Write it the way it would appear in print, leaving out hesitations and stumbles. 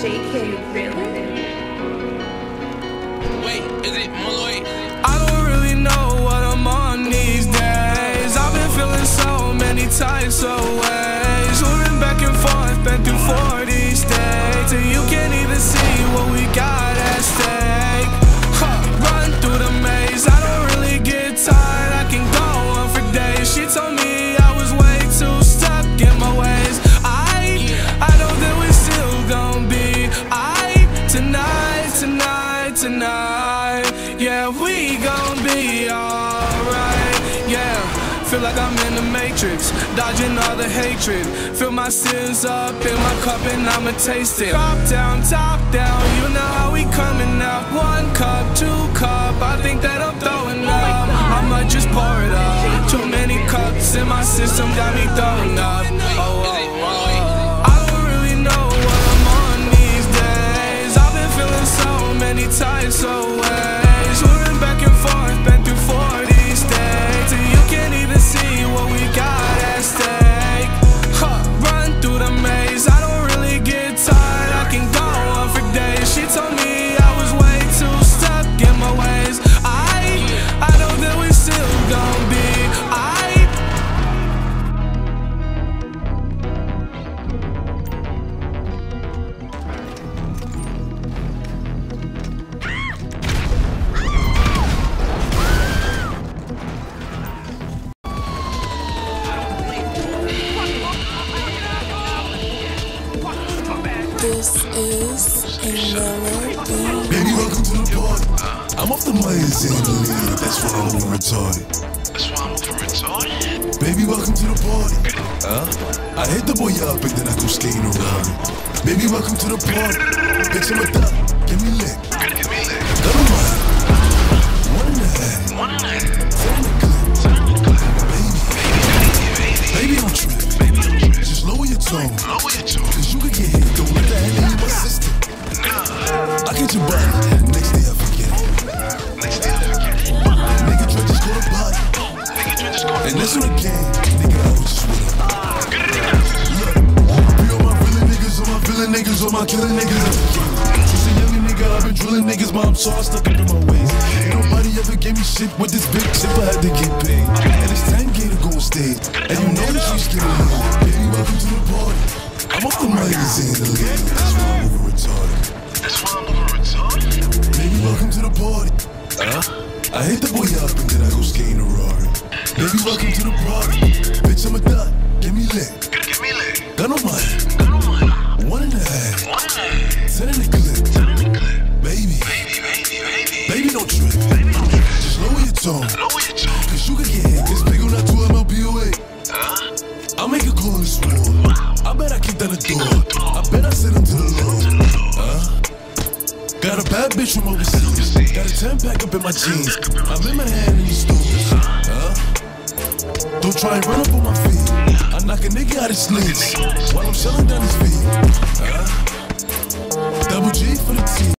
JK, really? Wait, is it Malloy? I don't really know what I'm on these days. I've been feeling so many types of ways. Moving back and forth, been through 40 states, and you can't even see what we got at stake. Run through the maze, I don't really get tired. I can go on for days. She told me I was way too stuck in my ways. I know that we still gon' be tonight. Yeah, we gon' be alright. Yeah, feel like I'm in the Matrix, dodging all the hatred. Fill my sins up in my cup and I'ma taste it. Top down, you know how we coming out. 1 cup, 2 cup, I think that I'm throwing up. I might just pour it up. Too many cups in my system got me throwing up. I don't really know what I'm on these days. I've been feeling so many types of ways. Moving back and forth, been through 40 states, and you can't even see what we got at stake. Run through the maze, I don't really get tired. I can go on for days. She told me I was way too stuck in my ways. I know that we still gon' be This is another thing. Baby, welcome to the party. I'm off the Myers in the lead. That's why I'm over retarded. Baby, welcome to the party. I hit the boy up and then I go skating around it. Baby, welcome to the party. Bitch, I'm a thot. Give me lick. Double mine. 1 and a half. 10 in the clip. Baby, don't trip. Just lower your tone. Cause you could get hit. Don't let that hit in my system. I get your body. Next day I forget it. Nigga Dre just caught a body. And this one again. Nigga, I was just with it. Look, be on my villain niggas, on my killing niggas. Since a young nigga, I've been drilling niggas. Mom saw I stuck up in my ways. Ain't nobody ever gave me shit with this big chip. I had to get paid. And it's 10K to go on stage. And you know that she's getting low. Baby, welcome to the party. I'm off the magazine to leave. That's why I'm over retarded. Baby, welcome to the party. I hit the boy up and then I go skating a Rari. Baby, welcome to the party. Bitch, I'm a thot. Give me lit. Gun on my head. 1 and a half. 10 in the clip. Baby, don't trip. Just lower your tone. Cause you can get hit. This big on that 2 MLBOA. I'll make a call in this war. I bet I kicked down the door. I bet I sent him to the Lord. Got a bad bitch from overseas. Got a 10-pack up in my jeans. I'm in my hand in the stores. Don't try and run up on my feet. I knock a nigga out his sleeves while I'm selling down his feet. Double G for the team.